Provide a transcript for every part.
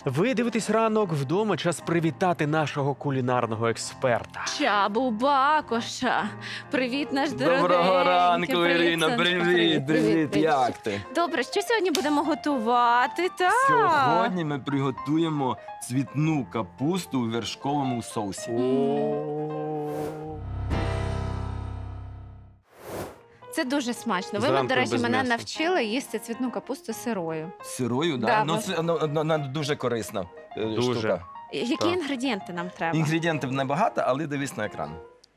Ви дивитесь ранок вдома, час привітати нашого кулінарного експерта. Чабу Бакоша. Привіт, наш дорогий. Доброго ранку, Ірино, привіт, як ти? Добре, що сьогодні будемо готувати? Так. Сьогодні ми приготуємо цвітну капусту у вершковому соусі. Це дуже смачно. Ви, Зранку до речі, без мене м'яса. навчили їсти цвітну капусту сирою. Сирою, Да, да? Ну, бо- вона дуже корисна Дуже. штука. Які Так. інгредієнти нам треба? Інгредієнтів небагато, але дивись на екран.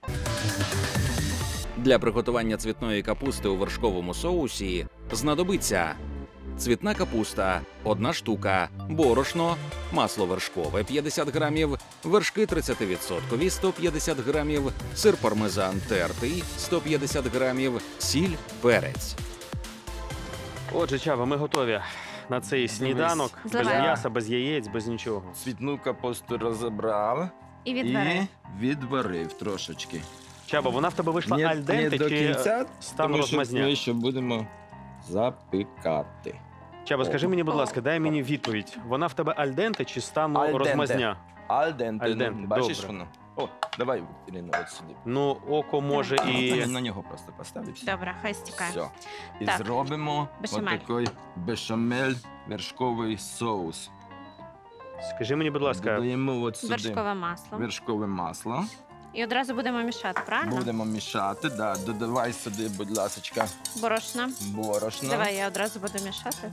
Для приготування цвітної капусти у вершковому соусі знадобиться цвітна капуста – 1 штука, борошно, масло вершкове – 50 грамів, вершки 30% – 150 грамів, сир пармезан тертий – 150 грамів, сіль, перець. Отже, Чаба, ми готові на цей сніданок. Без Зливаємо. м'яса, без яєць, без нічого. Цвітну капусту розібрав І відвари. і відварив трошечки. Чаба, вона в тебе вийшла Не альденте до чи кінця, стан тому що розмазня? ми ще будемо запікати. Чаба, скажи мені, будь ласка, дай мені відповідь. Вона в тебе альденте чи стану Альденте. розмазня? Альденте, Альденте, бачиш добре. воно? О, давай, Ірино, от сюди. Ну, око може і... На нього просто поставив. Добре, хай стікає. Все. І Так. зробимо Бешамель. отакий бешамель вершковий соус. Скажи мені, будь ласка, Додаємо от сюди Вершкове масло. вершкове масло. І одразу будемо мішати, правильно? Будемо мішати. Да. Додавай сюди, будь ласка, Борошна. борошно. Давай я одразу буду мішати.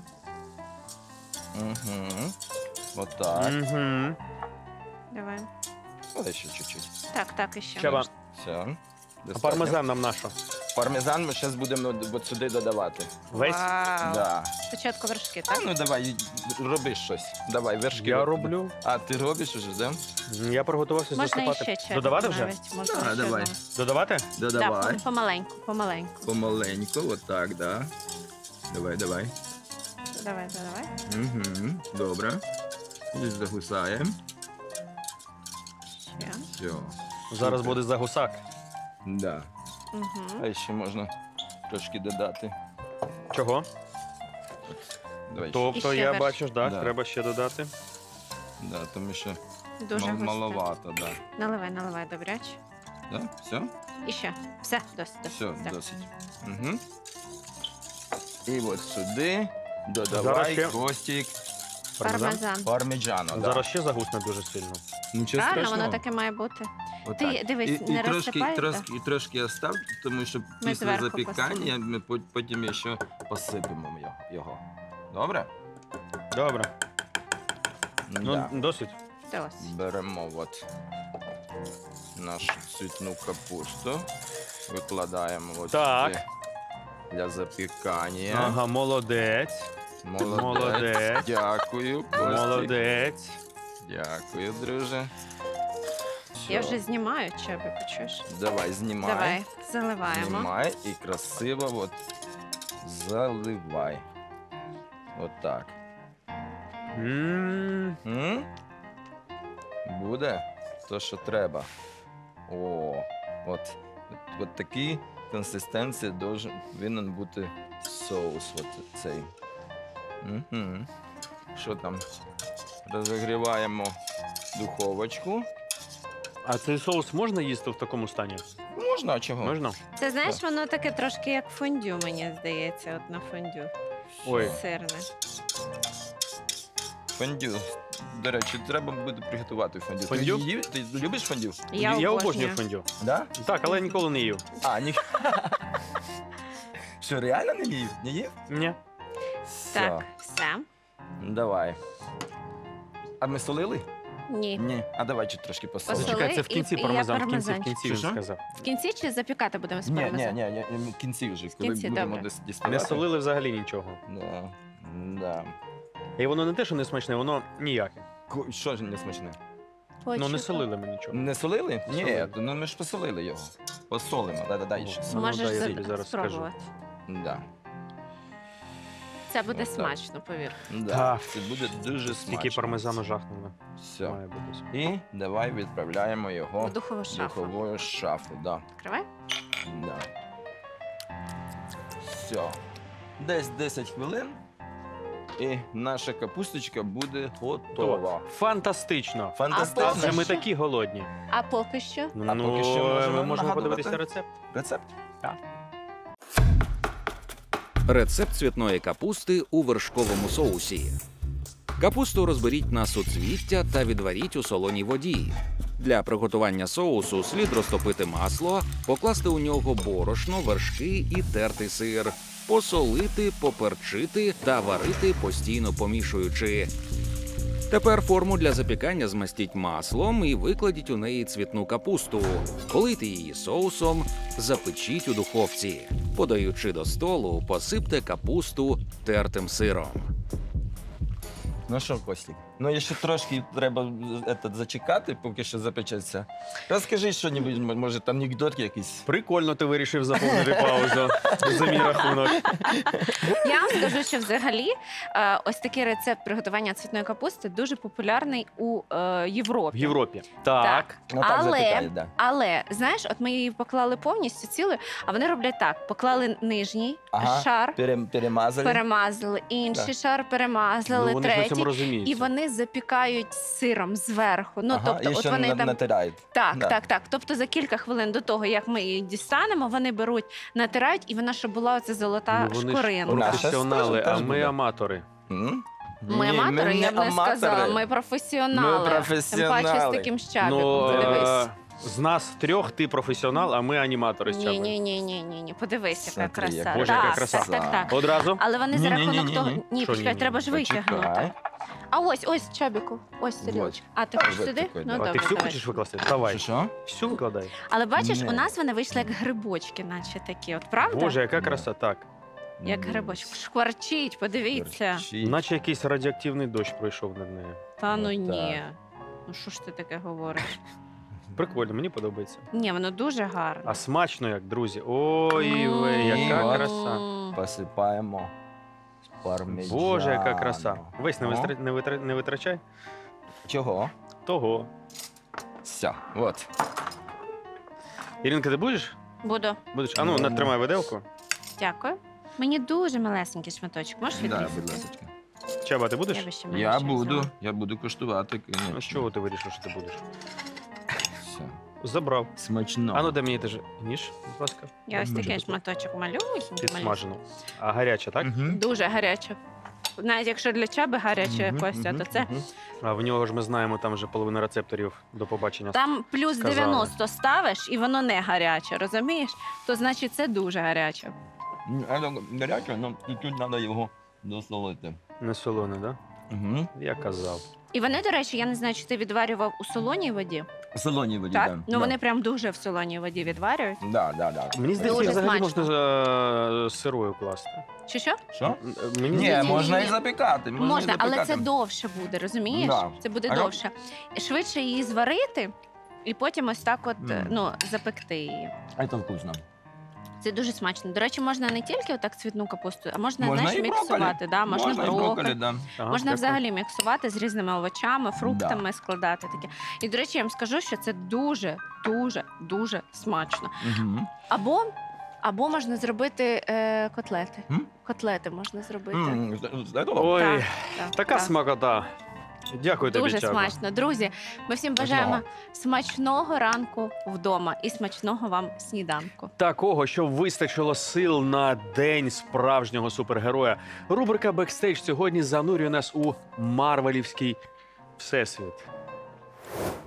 Угу. Отак. Угу. Давай. Ой, ще чуть-чуть. Так, і ще. Чаба, Все. а пармезан нам на що? Пармезан ми зараз будемо от сюди додавати. Весь? Вау. Да. Спочатку вершки, А так? ну давай, роби щось. Давай, вершки. Я роблю. А, ти робиш уже, да? Я приготувався Можна і засипати. ще чек. Додавати вже? навіть, можна Да, ще давай. навіть. Додавати? Додавай. Так, помаленьку. Помаленьку, отак, да. Давай. Давай. Угу. Добре. Десь загусаємо. Ще. Все. Зараз Супер. буде загусак. Да. Угу. А ще можна трошки додати. Чого? Давай. Тобто, ще я верш. бачу, так, Да. треба ще додати. Да, тому що Дуже густо. маловато, да. Наливай, добряче. Да? Все? І ще. Все, досить. Все, Так. досить. Угу. І от сюди Зараз додавай ще костик Пармезан. парміджану. Да. Зараз ще загусне дуже сильно. Нічого Правильно, страшного. воно таке має бути. Отак. Ти дивись, і не трошки, розсипай, трошки остав, тому що після зверху запікання посипемо. ми потім ще посипемо його. Добре? Добре. Ну, Да. досить. Досить. Беремо от нашу цвітну капусту, викладаємо от Так. сюди для запікання. Ага, молодець. Молодець. Дякую, Костік. Молодець. Дякую, друже. Я Все. вже знімаю, Чабі, почуєш? Давай, знімай. Давай, заливаємо. Знімай і красиво от заливай. От так. М? Буде то, що треба. О, от такий консистенції повинен бути соус. От цей. Угу. Що там? Розігріваємо духовочку. А цей соус можна їсти в такому стані? Можна, а чого? Можна? Це, знаєш, воно таке трошки як фондю, мені здається, от на фондю. Ой. Сирне. Фондю. До речі, треба буде приготувати фондю. Фондю? Ти любиш фондю? Я обожнюю фондю. Да? Так, але ніколи не їв. А, ні. Що, реально не їв? Не їв? Ні. Так, все. Давай. А ми солили? Ні. Ні. А давай чуть трошки посолимо. Посоли. Зачекай, це в кінці і я пармезан, в кінці пармезанчик. він Що? сказав. В кінці чи запікати будемо з Ні, пармезаном? в кінці вже, коли кінці, будемо добре. десь Не діставати. солили взагалі нічого. Да. Да. І воно не те, що не смачне, воно ніяке. Що ж не смачне? Ну не солили ми нічого. Не солили? Ні, Солили. ну ми ж посолили його. Посолимо, дай ще. Ну, Можеш дай я тобі зараз скажу. спробувати. Да. Це буде Отак. смачно, повір. Да. Так. Це буде дуже смачно. Стільки пармезану жахнуло. Все. Має бути. І давай відправляємо його В духову в шафу. духову шафу. Да. Відкривай. Да. Все. Десь 10 хвилин І наша капусточка буде готова. Фантастично. Фантастично. Адже ми такі голодні. А поки що? А поки що можемо ми можемо нагадувати? подивитися рецепт. Рецепт? Рецепт цвітної капусти у вершковому соусі. Капусту розберіть на суцвіття та відваріть у солоній воді. Для приготування соусу слід розтопити масло, покласти у нього борошно, вершки і тертий сир, посолити, поперчити та варити, постійно помішуючи. Тепер форму для запікання змастіть маслом і викладіть у неї цвітну капусту. Полийте її соусом, запечіть у духовці. Подаючи до столу, посипте капусту тертим сиром. Ну що, Костік? Ну, ще трошки треба зачекати, поки що запечеться. Розкажи щось, може, там анекдот якийсь. Прикольно ти вирішив заповнити паузу за мій рахунок. Я вам скажу, що взагалі ось такий рецепт приготування цвітної капусти дуже популярний у Європі. В Європі. Так. Ну, так Але- запікають, да. Але знаєш, от ми її поклали повністю цілою, а вони роблять так: поклали нижній Ага. шар, Перемазали. перемазали, інший Так. шар перемазали, Ну, вони ж на третій. цьому розуміються. І вони запікають сиром зверху. Ну, Ага, тобто, і от ще вони там натирають. так, Да. так. Тобто за кілька хвилин до того, як ми її дістанемо, вони беруть, натирають, і вона щоб була оця золота Ну, вони ж шкоринка. Наша професіонали, теж а ми буде. аматори. М? Ми Ні, аматори, не я б не аматори. сказала. Ми професіонали. Ми професіонали. Тим паче з таким щабіком. Ну, Подивись. з нас трьох ти професіонал, а ми аніматори з Ні, чабою. ні, ні, ні, ні, ні. Подивись, яка Смотри, краса. Боже, яка Так, краса. Так, так. Одразу? Але вони за Ні-ні-ні-ні-ні. рахунок того. Ні, Що почекай, ні-ні? треба ж витягнути. Почекай. А ось чабіку, ось тарілочка. А ти хочеш Ось сюди? такий, Ну да. А ти добре, всю давай. хочеш викласти? Давай. Що? Всю викладай. Але бачиш, Ні. у нас вони вийшли як грибочки, наче такі. От правда? Боже, яка краса, так. Як грибочок. Шкварчить, подивіться. Перчить. Наче якийсь радіоактивний дощ пройшов над нею. Та ну Отак. ні. Ну що ж ти таке говориш? Прикольно, мені подобається. Ні, воно дуже гарно. А смачно як, друзі. Ой, ви, яка М. краса. Посипаємо пармеджаном. Боже, яка краса. Весь не, О. не витрачай. Чого? Того. Все, от. Іринка, ти будеш? Буду. Будеш? А ну, тримай виделку. Дякую. Мені дуже малесенький шматочок. Можеш Да, відрізати? будь ласка. Чаба, ти будеш? Я би ще Я менше буду, взяла. я буду куштувати, Ну, конечно. з чого ти вирішив, що ти будеш? Все. Забрав. Смачно. А ну, дай мені теж ніж, будь ласка. Я ось Дуже такий добре. шматочок малюсенький. Підсмажену. А гаряча, так? Мгм. Дуже гаряче. Навіть якщо для чаби гаряче, Мгм, Костя, мгм, то це мгм. А в нього ж ми знаємо, там вже половина рецепторів до побачення. там плюс Сказали. 90 ставиш, і воно не гаряче, розумієш? То значить це дуже гаряче. Воно гаряче, але тут треба його досолити. Не солоне, так? Угу. Да? Я казав. І вони, до речі, я не знаю, чи ти відварював у солоній воді. Солоні воді, Так? да. Ну вони прям дуже в солоній воді відварюють. Да, да, да. Мені здається, Дуже взагалі смачно. можна сирою класти. Чи що? Що? Мені Ні, здається, можна ні. і запікати. Можна, і але запікати. це довше буде, розумієш? Да. Це буде А я- довше. Швидше її зварити і потім ось так от Мгм. ну, запекти її. Це вкусно. Це дуже смачно. До речі, можна не тільки отак цвітну капусту, а можна, Можна знаєш, і брокколі. міксувати. Да? Можна і брокколі, да. Ага, Можна дякую. взагалі міксувати з різними овочами, фруктами, складати таке. І, до речі, я вам скажу, що це дуже, дуже, дуже смачно. Угу. Або можна зробити котлети. М? Котлети можна зробити. Ой, Так, така так. смакота. Дякую тобі, Дуже Чаба. смачно. Друзі, ми всім бажаємо смачного ранку вдома і смачного вам сніданку. Такого, щоб вистачило сил на день справжнього супергероя. Рубрика «Бекстейдж» сьогодні занурює нас у марвелівський всесвіт.